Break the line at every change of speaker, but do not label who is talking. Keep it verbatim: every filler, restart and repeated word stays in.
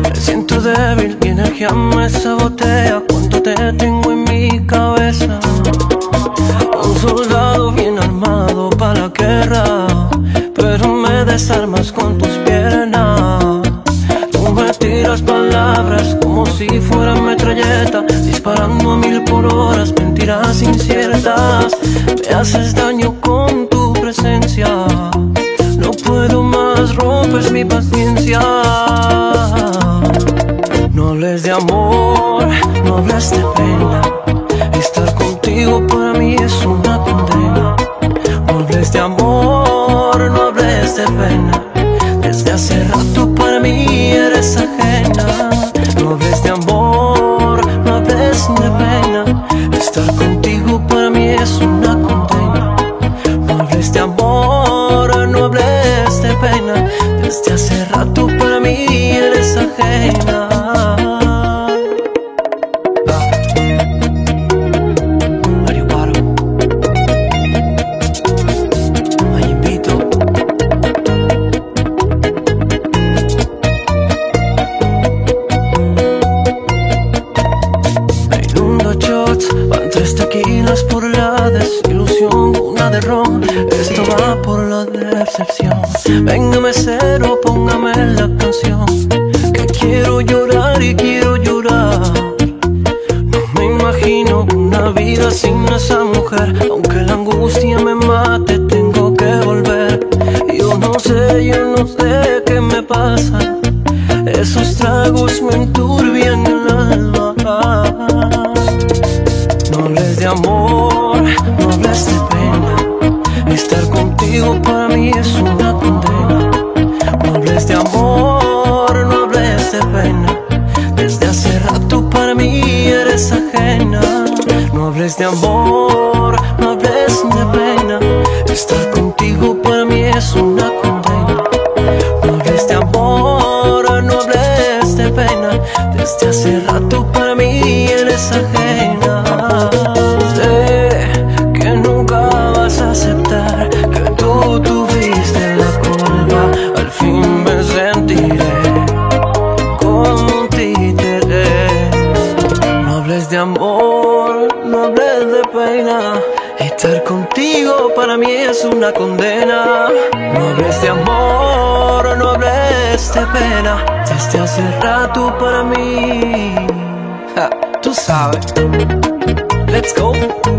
Me siento débil, mi energía me sabotea. Cuánto te tengo en mi cabeza. Un soldado bien armado para la guerra, pero me desarmas con tus piernas. Tú me tiras palabras como si fueran metralleta, disparando a mil por horas, mentiras inciertas. Me haces daño con tu presencia. No puedo más, rompes mi paciencia. No hables de amor, no hables de pena. Estar contigo para mí es una condena. No hables de amor, no hables de pena. Desde hace rato para mí eres ajena. No hables de amor, no hables de pena. Estar contigo para mí es una condena. No hables de amor, no hables de pena. Desde hace rato para mí eres ajena. Van tres tequilas por la desilusión, una de ron, esto va por la decepción. Venga mesero, póngame la canción, que quiero llorar y quiero llorar. No me imagino una vida sin esa mujer. Aunque la angustia me mate, tengo que volver. Yo no sé, yo no sé qué me pasa. Esos tragos me enturbian el alma. No hables de amor, no hables de pena. Estar contigo para mí es una condena. No hables de amor, no hables de pena. Desde hace rato para mí eres ajena. No hables de amor, no hables de pena. Estar contigo para mí es una condena. No hables de amor, no hables de pena. Desde hace rato para mí eres ajena. Sé que nunca vas a aceptar que tú tuviste la culpa. Al fin me sentiré como un títere. No hables de amor, no hables de pena. Estar contigo para mí es una condena. No hables de amor, no hables de pena. Desde hace rato para mí, ja, tú sabes. Let's go.